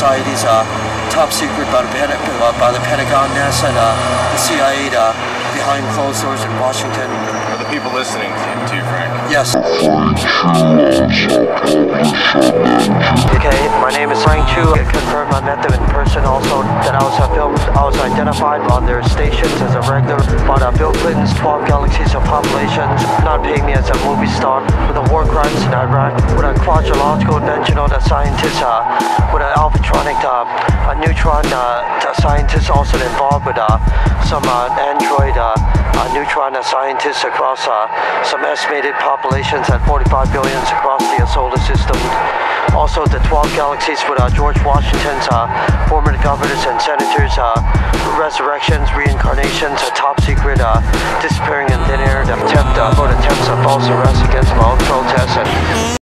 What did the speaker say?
societies top secret by the Pentagon, NASA, and the CIA behind closed doors in Washington. For the people listening to you, Frank. Yes. Okay, my name is Frank Chu. I confirmed I met them in person. Also, that I was identified on their stations as a regular. But Bill Clinton's 12 galaxies of populations not paying me as a movie star with the war crimes in Iraq, with a quadrilogical invention of the scientists, with an alphatronic, a neutron scientist also involved with some android neutron scientists across some estimated populations at 45 billion across the solar system. Also the 12 galaxies with George Washington's former governors and senators, resurrections, reincarnations, top secret disappearing in thin air, attempts of false arrest against my own protests. And